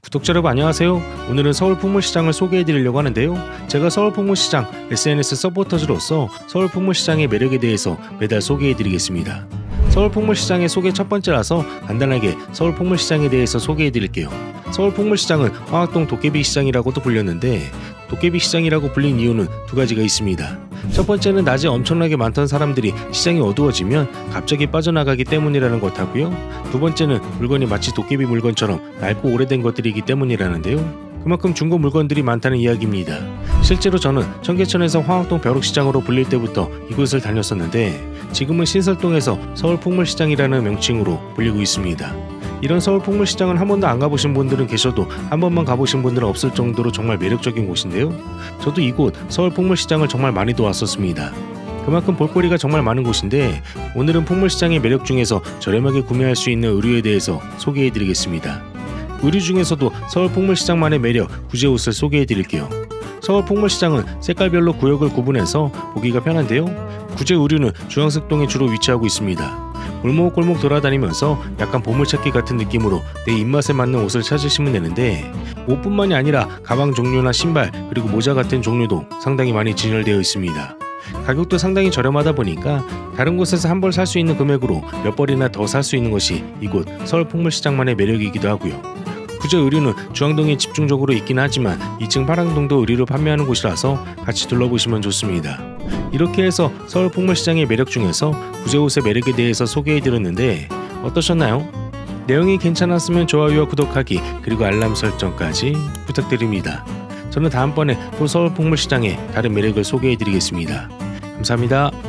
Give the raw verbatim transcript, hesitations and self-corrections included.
구독자 여러분 안녕하세요. 오늘은 서울풍물시장을 소개해드리려고 하는데요. 제가 서울풍물시장 에스엔에스 서포터즈로서 서울풍물시장의 매력에 대해서 매달 소개해드리겠습니다. 서울풍물시장의 소개 첫 번째라서 간단하게 서울풍물시장에 대해서 시작해드릴게요. 서울풍물시장은 황학동 도깨비시장이라고도 불렸는데 도깨비시장이라고 불린 이유는 두 가지가 있습니다. 첫 번째는 낮에 엄청나게 많던 사람들이 시장이 어두워지면 갑자기 빠져나가기 때문이라는 것 하고요. 두 번째는 물건이 마치 도깨비 물건처럼 낡고 오래된 것들이기 때문이라는데요. 그만큼 중고 물건들이 많다는 이야기입니다. 실제로 저는 청계천에서 황학동 벼룩시장으로 불릴 때부터 이곳을 다녔었는데 지금은 신설동에서 서울풍물시장이라는 명칭으로 불리고 있습니다. 이런 서울풍물시장은 한 번도 안 가보신 분들은 계셔도 한 번만 가보신 분들은 없을 정도로 정말 매력적인 곳인데요. 저도 이곳 서울풍물시장을 정말 많이도 왔었습니다. 그만큼 볼거리가 정말 많은 곳인데 오늘은 풍물시장의 매력 중에서 저렴하게 구매할 수 있는 의류에 대해서 소개해드리겠습니다. 의류 중에서도 서울풍물시장만의 매력 구제옷을 소개해드릴게요. 서울풍물시장은 색깔별로 구역을 구분해서 보기가 편한데요. 구제 의류는 중앙석동에 주로 위치하고 있습니다. 골목골목 돌아다니면서 약간 보물찾기 같은 느낌으로 내 입맛에 맞는 옷을 찾으시면 되는데 옷뿐만이 아니라 가방 종류나 신발 그리고 모자 같은 종류도 상당히 많이 진열되어 있습니다. 가격도 상당히 저렴하다 보니까 다른 곳에서 한 벌 살 수 있는 금액으로 몇 벌이나 더 살 수 있는 것이 이곳 서울풍물시장만의 매력이기도 하고요. 구제 의류는 중앙동에 집중적으로 있긴 하지만 이 층 파랑동도 의류를 판매하는 곳이라서 같이 둘러보시면 좋습니다. 이렇게 해서 서울풍물시장의 매력 중에서 구제옷의 매력에 대해서 소개해드렸는데 어떠셨나요? 내용이 괜찮았으면 좋아요와 구독하기 그리고 알람 설정까지 부탁드립니다. 저는 다음번에 또 서울풍물시장의 다른 매력을 소개해드리겠습니다. 감사합니다.